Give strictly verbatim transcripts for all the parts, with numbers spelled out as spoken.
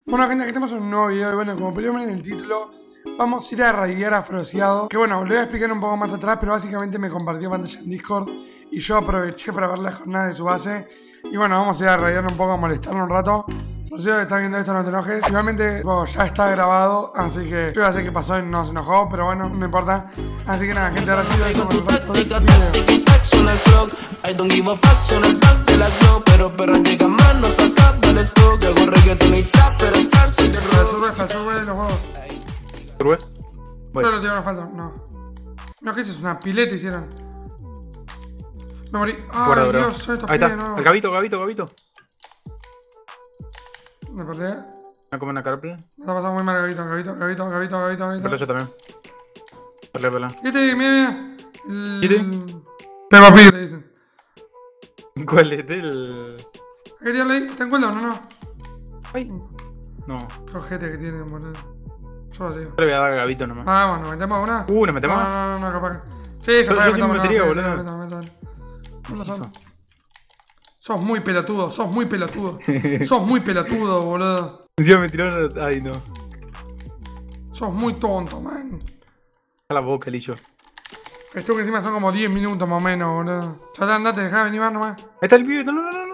Bueno, gente, aquí tenemos un nuevo video y bueno, como pudieron ver en el título, vamos a ir a raidear a Froseado. Que bueno, lo voy a explicar un poco más atrás, pero básicamente me compartió pantalla en Discord y yo aproveché para ver las jornadas de su base. Y bueno, vamos a ir a raidear un poco, a molestarlo un rato. Froseado, que está viendo esto, no te enojes. Igualmente, bueno, ya está grabado, así que yo ya sé qué pasó y no se enojó, pero bueno, no importa. Así que nada, gente, ahora sí, ahí como el resto del video. I don't give a fuck, son el pack de la glow. Pero pero llega más, no saca del stock. Hago reggaeton y trap, pero estar soy de rock. Sube, sube, sube los juegos. ¿Subes? Voy. No, no, tío, no falta, no. No, ¿qué es eso? Una pileta hicieron. Me morí. Ay, Guarda, bro. Dios, soy estos Ahí pibes, está, no. el gabito, gabito, gabito. Me perdí. Me come una carpel. Me está pasando muy mal, Gabito, Gabito, Gabito, Gabito, Gabito, Pero Gabito. yo también. Pelea, pelea. Fíjate, mira, mira. ¿Qué Peppa Pig, le dicen. ¿Cuál es el...? ¿Qué tirarle ahí? ¿Te encuentro? No, no. Ay. No. Qué ojete que tienen, boludo. Yo lo sigo. Yo le voy a dar a gabito nomás. Vamos, ¿nos metemos una? Uh, ¿nos metemos? No, no, no, no, capaz que... Sí, Yo- se yo sí me metería, boludo. ¿Qué ¿Qué es eso? Sos muy pelotudo, sos muy pelotudo. Sos muy pelotudo, boludo. Encima me tiraron... Ay, no. Sos muy tonto, man. A la boca, Lillo. Esto que encima son como diez minutos más o menos, boludo. Ya te andate, dejá de venir más nomás. Ahí está el pibe. No, no, no, no.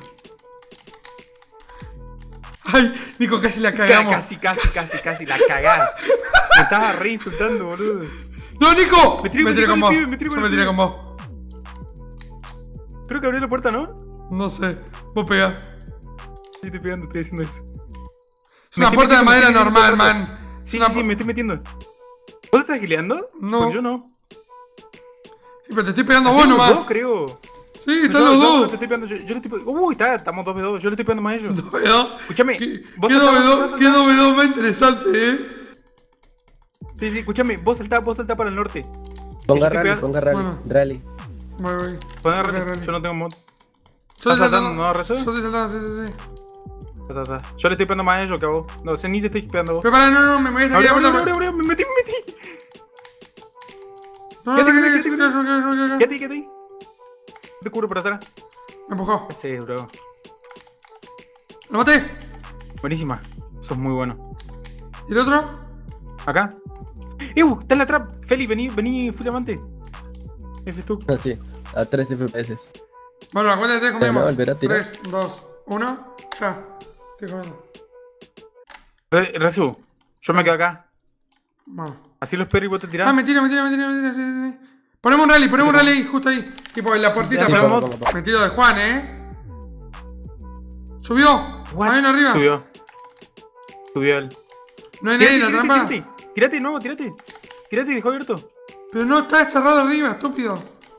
Ay, Nico, casi la Ca- cagamos. Casi, casi, casi, casi. La cagás. Me estabas re insultando, boludo. ¡No, Nico! Me tiré- me me tiré tiré con con vos. el pibe, me tiré Yo con me el tiré pibe. con vos. Creo que abrió la puerta, ¿no? No sé, vos pegás. Sí, estoy pegando, estoy haciendo eso. Es una Me estoy puerta de metiendo, me madera estoy metiendo normal, todo el man. rato. Es Sí, una sí, sí, pu- me estoy metiendo. ¿Vos te estás gileando? No. Porque yo no. Sí, pero te estoy pegando a vos Hacemos los nomás. dos, creo. Sí, Yo, están yo los no te dos. estoy pegando, yo, yo le estoy pegando. Uy, está, estamos dos v dos. Yo le estoy pegando más a ellos. ¿Dos ve dos? Escúchame, ¿Qué, vos qué saltá, dos ve vos dos? saltá. ¿Qué dos ve dos más interesante, eh? Sí, sí, escúchame, vos saltá, vos saltá para el norte. Ponga Yo te rally, pego- ponga rally, Bueno. rally. Voy, voy. Pon a Rally, rally, rally. yo no tengo mod. Yo ¿Estás estoy saltando, no, Rezo? Yo estoy saltando, sí, sí, sí. Ta, ta, ta. Yo le estoy pegando más a ellos que a vos. No sé, ni te estoy pegando a vos. Pero pará, no, no, me voy a Abre, estar abre, abre, abre, me metí, me metí. No, no, Quédate, no, quédate, no, quédate, no, no, no, no, no, no. Quédate, quédate ahí. Te cubro por atrás. Me empujó. Ese, bro. ¿Lo maté? Buenísima. Sos muy bueno. ¿Y el otro? Acá. ¡Eh! uh, está en la trap. Feli, vení, vení, full amante. F tú. Así, a tres F P S. Bueno, acuérdate, me va a comemos. volver a tirar. tres, dos, uno, ya. Estoy comiendo. Re- Rezu, yo me quedo acá. Vamos. Así lo espero y vos te tirás. Ah, me tira, me tira, me tira, me tira, sí, sí, sí. Ponemos un rally, ponemos un rally ahí, justo ahí. Tipo en la puertita, Sí, pero pongo, pongo, pongo. me tiro de Juan, eh. ¿Subió? What? ¿Ahí en arriba? Subió. Subió él. ¿No hay nadie en la Tírate, trampa? tírate, tírate. Tírate, no, tírate. Tírate y dejó abierto. Pero no está cerrado arriba, estúpido.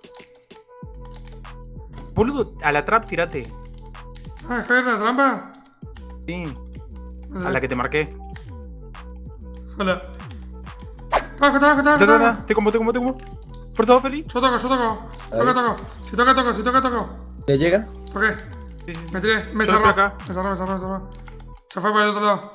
Boludo, a la trap tírate. Ah, ¿está abierta la trampa? Sí. A la que te marqué. Hola. Tabaco, tabaco, tabaco, Ta, ta, ta. tabaco. Te como, te como, te como. Fuerza vos, Feli. Yo toco, yo toco. Toca, Ahí. toco. Si toca, toco, si toca, toco. ¿Ya llega? Toqué. Sí, sí, sí. Me tiré, me Yo cerró. estoy acá. Me cerró, me cerró, me cerró. Se fue para el otro lado.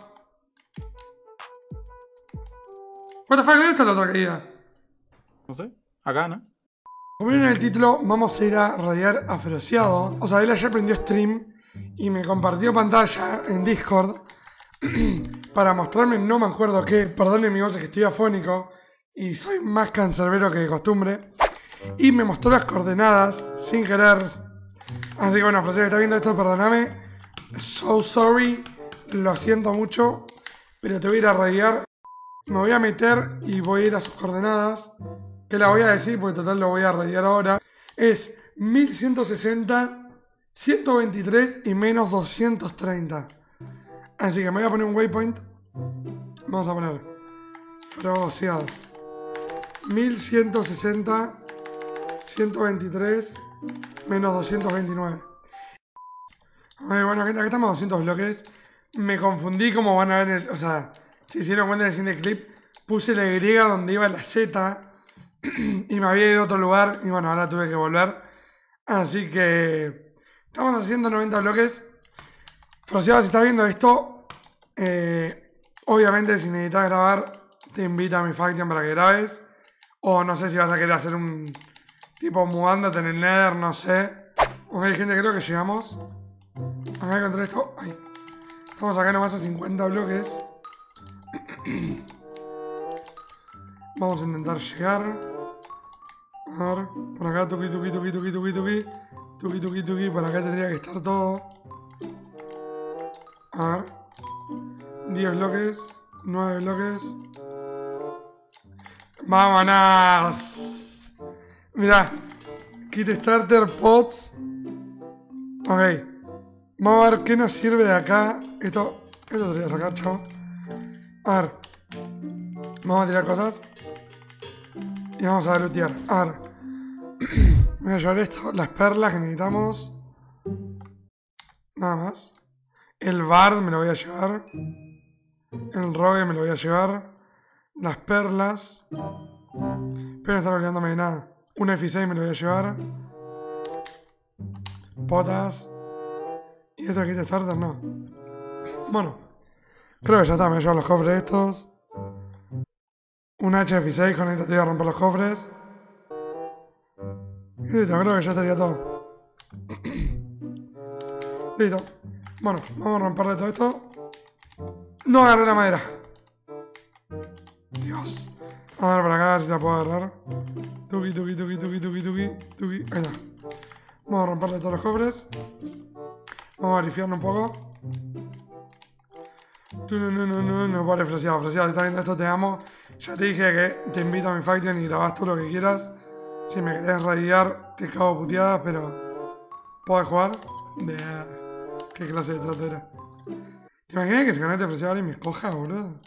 What the fuck, ¿dónde está la otra caída? No sé. Acá, ¿no? Como vieron en el título, vamos a ir a radiar a Froseado. O sea, él ayer prendió stream y me compartió pantalla en Discord para mostrarme, no me acuerdo qué. Perdonen mi voz, es que estoy afónico y soy más cancerbero que de costumbre. Y me mostró las coordenadas sin querer. Así que bueno, Froseado, está viendo esto, perdóname. So sorry, lo siento mucho, pero te voy a ir a radiar. Me voy a meter y voy a ir a sus coordenadas. Que la voy a decir porque total lo voy a radiar ahora. Es mil ciento sesenta, ciento veintitrés y menos doscientos treinta. Así que me voy a poner un waypoint. Vamos a poner Froseado. mil ciento sesenta, ciento veintitrés, menos doscientos veintinueve. Ay, bueno, acá acá estamos a doscientos bloques. Me confundí como van a ver en el... O sea, si hicieron cuenta en el siguiente clip, puse la Y donde iba la Z y me había ido a otro lugar y bueno, ahora tuve que volver. Así que estamos haciendo noventa bloques. Froseado, si estás viendo esto, eh, obviamente si necesitas grabar, te invito a mi faction para que grabes. O no sé si vas a querer hacer un tipo mudándote en el Nether, no sé. Ok, gente, creo que llegamos. Acá encontré esto. Ay. Estamos acá nomás a cincuenta bloques. Vamos a intentar llegar. A ver, por acá, tuki, tuki, tuki, tuki, tuki, tuki. Tuki, tuki, tuki, por acá tendría que estar todo. A ver. diez bloques. nueve bloques. ¡Vámonos! Mirá. Kit Starter Pots. Ok. Vamos a ver qué nos sirve de acá. Esto, esto te voy a sacar, chavo. A ver. Vamos a tirar cosas. Y vamos a lootear. A ver. Voy a llevar esto. Las perlas que necesitamos. Nada más. El bard me lo voy a llevar. El rogue me lo voy a llevar. Las perlas. Pero no estar olvidándome de nada. Un F seis me lo voy a llevar. Potas. Y esto aquí de starter no. Bueno. Creo que ya está. Me voy a llevar los cofres estos. Un H F seis. Con esto te voy a romper los cofres. Y listo. Creo que ya estaría todo. Listo. Bueno. Vamos a romperle todo esto. No agarré la madera. Dios. A ver por acá, a ver si la puedo agarrar. Tuki, tuki, tuki, tuki, tuki, tuki, tuki. Ahí está. Vamos a romperle todos los cofres. Vamos a rifiarlo un poco. No, no, no, no, no, vale, Fresiado, Fresiado, si estás viendo esto te amo. Ya te dije que te invito a mi Faction y grabás todo lo que quieras. Si me querés radiar, te cago puteadas, pero... ¿Podés jugar? De... ¿Qué clase de trato era? ¿Te imaginas que se canal de Fresiado y me escoja, boludo?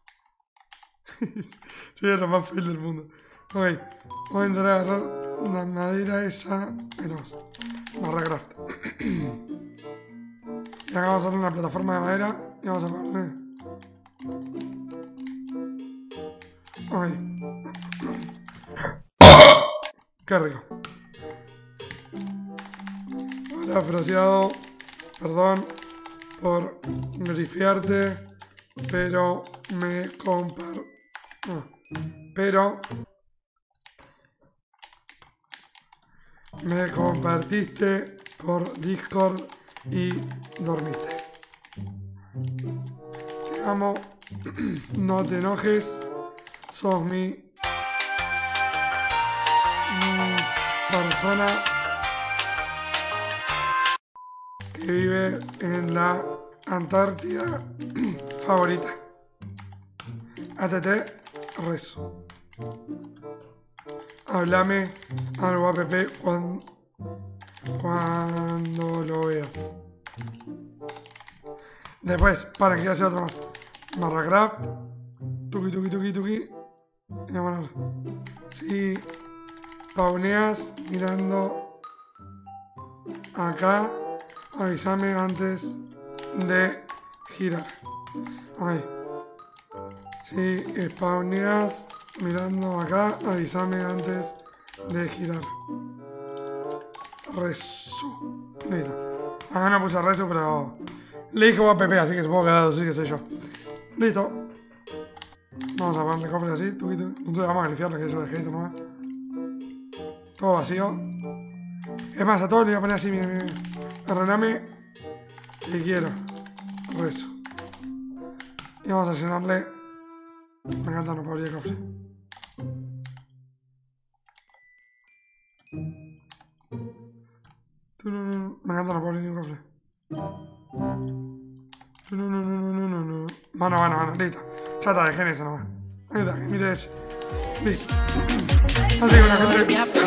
Soy lo más fail del mundo. Ok, voy a intentar agarrar la madera esa. Ahí estamos. Barra craft. Y acá vamos a hacer una plataforma de madera. Y vamos a ponerle. Ok. Qué rico. Hola, Fresiado. Perdón por grifiarte. Pero me compar... No. Pero me compartiste por Discord y dormiste. Te amo, no te enojes, sos mi, mi persona que vive en la Antártida favorita. A T T rezo. Háblame algo app cuando, cuando lo veas. Después, para que hace otro más. Barra craft. Tuki, tuki, tuki, tuki. Y vamos a ver. Si pauneas mirando acá, avísame antes de girar. Ok. Si spawneas mirando acá, avísame antes de girar. Rezo. Listo. Acá no puse rezo, pero le dije a P P, así que supongo que ha dado, sí que sé yo. Listo. Vamos a ponerle cofres así, tuquito. Entonces vamos a limpiarlo, que yo dejé esto nomás. Todo vacío. Es más, a todos le voy a poner así, mira, mira. Arreglame que quiero. Rezo. Y vamos a llenarle. Me encanta no abrir el cofre. Me encanta no abrir ni un cofre. No, no, no, no, no, no, no. Mano, mano, mano, listo. Ya está, dejé en esa nomás. Ahí está, mire ese. Listo. Así que una gente.